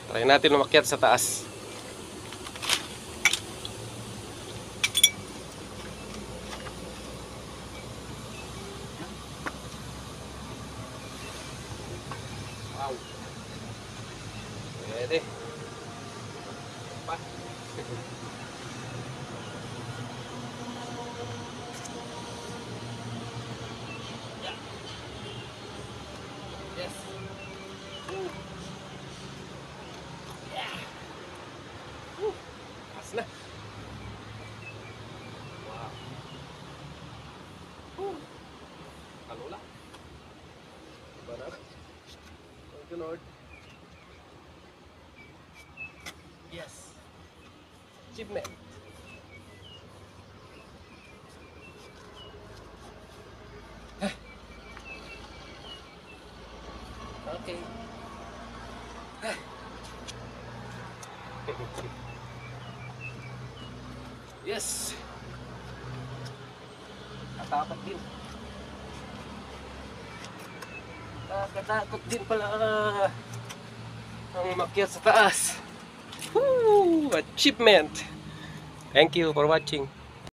Try natin umakyat sa taas. Wow. Pwede. Pa. Yes. Woo. Yeah. Woo. Taas na. Wow. Woo. Kalula. Iba na. Thank you, Lord. Yes. Achievement. Okay. Yes. Katakot din. Katakot din pala ang umakyat sa taas. Woo! Achievement. Thank you for watching.